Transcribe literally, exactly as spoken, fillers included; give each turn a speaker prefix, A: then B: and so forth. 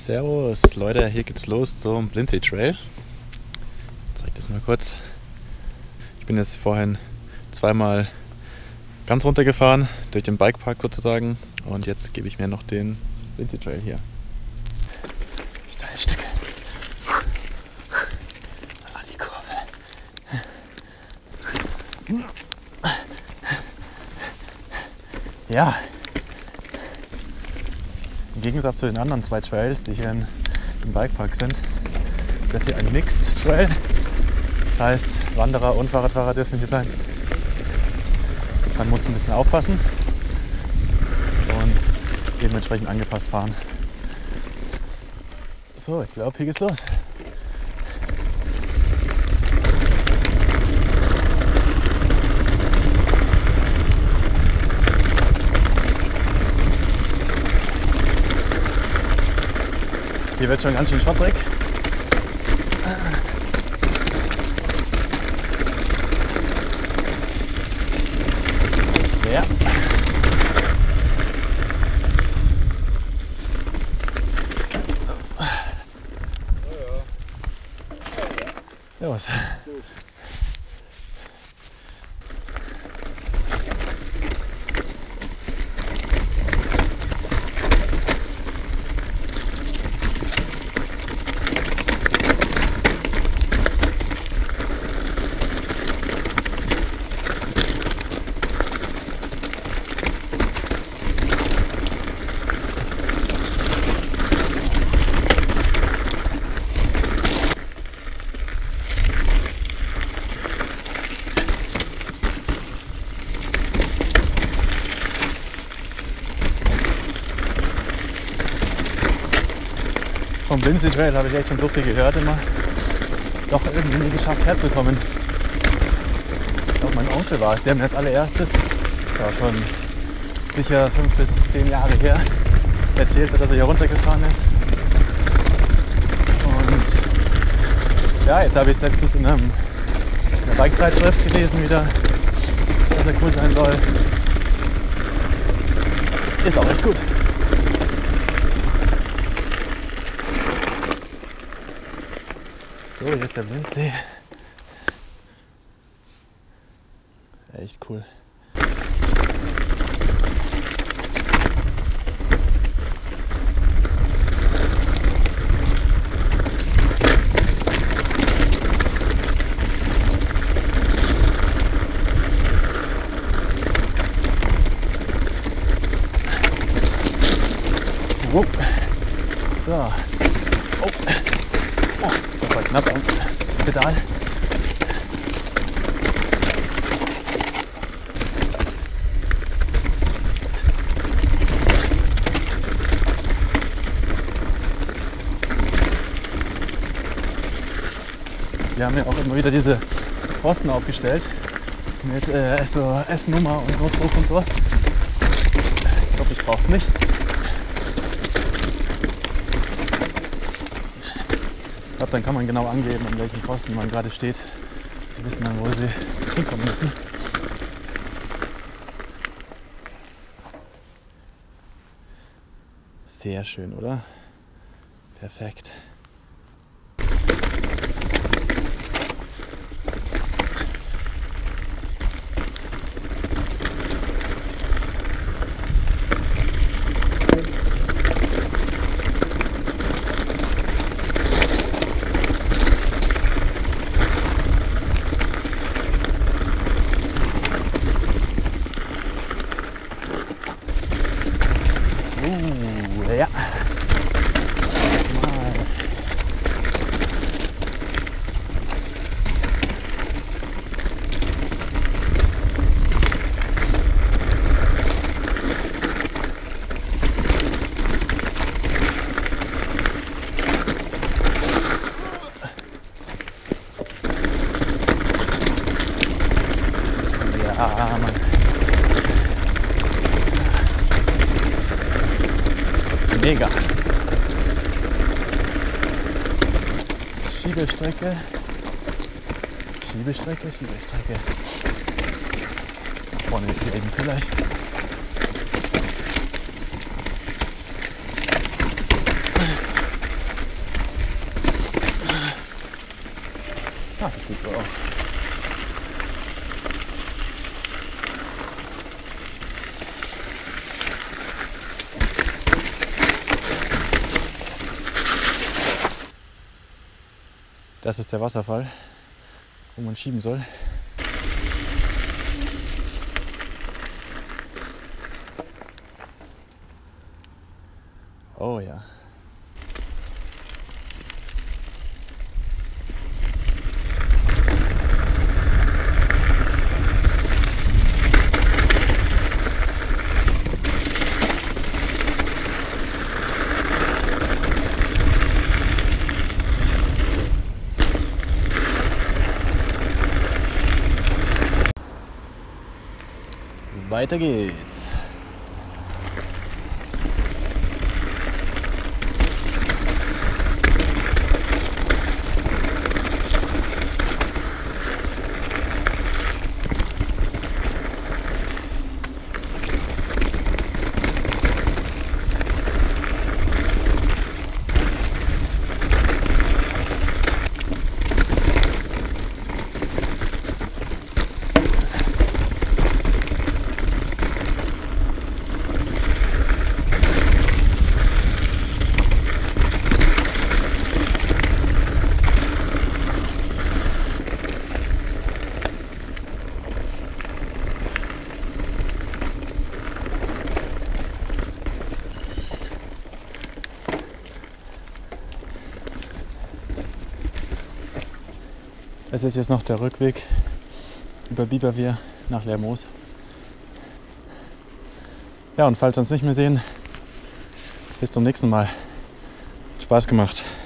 A: Servus Leute, hier geht's los zum Blindsee Trail. Ich zeig das mal kurz. Ich bin jetzt vorhin zweimal ganz runter gefahren, durch den Bikepark sozusagen, und jetzt gebe ich mir noch den Blindsee Trail hier.
B: Steiles Stück. Ah, die Kurve. Ja. Im Gegensatz zu den anderen zwei Trails, die hier in, im Bikepark sind, ist das hier ein Mixed Trail. Das heißt, Wanderer und Fahrradfahrer dürfen hier sein. Man muss ein bisschen aufpassen und dementsprechend angepasst fahren. So, ich glaube, hier geht's los. Hier wird schon ganz schön schottrig. Ja. Servus. Vom Blindsee Trail habe ich echt schon so viel gehört immer. Doch irgendwie nie geschafft herzukommen. Ich glaube, mein Onkel war es, der mir als allererstes, war schon sicher fünf bis zehn Jahre her, erzählt hat, dass er hier runtergefahren ist. Und ja, jetzt habe ich es letztens in, einem, in einer Bike-Zeitschrift gelesen wieder, dass er cool sein soll. Ist auch echt gut. So, hier ist der Blindsee. Echt cool. Wow. So. Oh. Oh, das war knapp am Pedal. Wir haben ja auch immer wieder diese Pfosten aufgestellt mit äh, so S-Nummer und Notruf und so. Ich hoffe, ich brauche es nicht. Ich glaube, dann kann man genau angeben, an welchen Pfosten man gerade steht. Die wissen dann, wo sie hinkommen müssen. Sehr schön, oder? Perfekt. Uh, ja. Mal. Ja, Mann. Mega. Schiebestrecke. Schiebestrecke, Schiebestrecke. Vorne die Felgen vielleicht. Ah, das ist gut so auch. Das ist der Wasserfall, wo man schieben soll. Oh ja. Weiter geht's. Es ist jetzt noch der Rückweg über Biberwehr nach Lermoos. Ja, und falls wir uns nicht mehr sehen, bis zum nächsten Mal. Spaß gemacht.